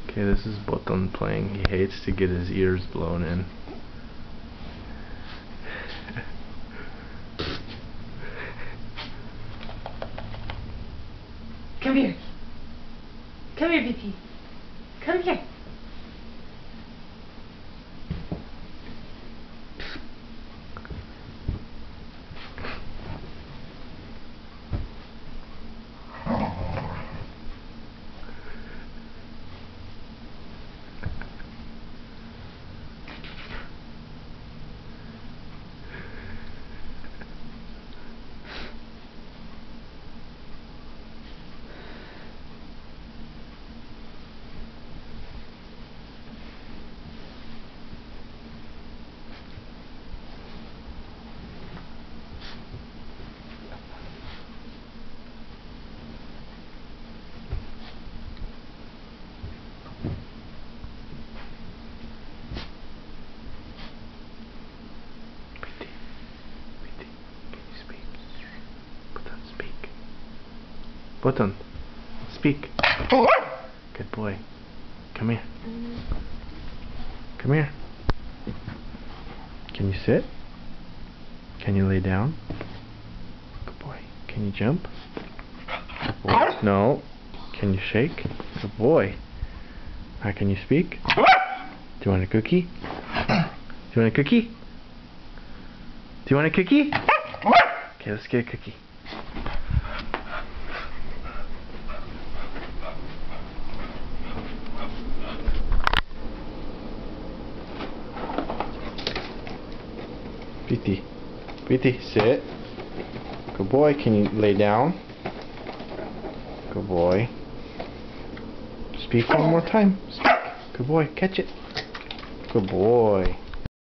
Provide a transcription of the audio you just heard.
Okay, this is Botond playing. He hates to get his ears blown in. Come here. Come here, Vicky. Come here. Botond, speak. Good boy. Come here. Come here. Can you sit? Can you lay down? Good boy. Can you jump? Good boy. No. Can you shake? Good boy. Now can you speak? Do you want a cookie? Do you want a cookie? Do you want a cookie? Okay, let's get a cookie. Viti, sit. Good boy. Can you lay down? Good boy. Speak one more time. Speak. Good boy. Catch it. Good boy.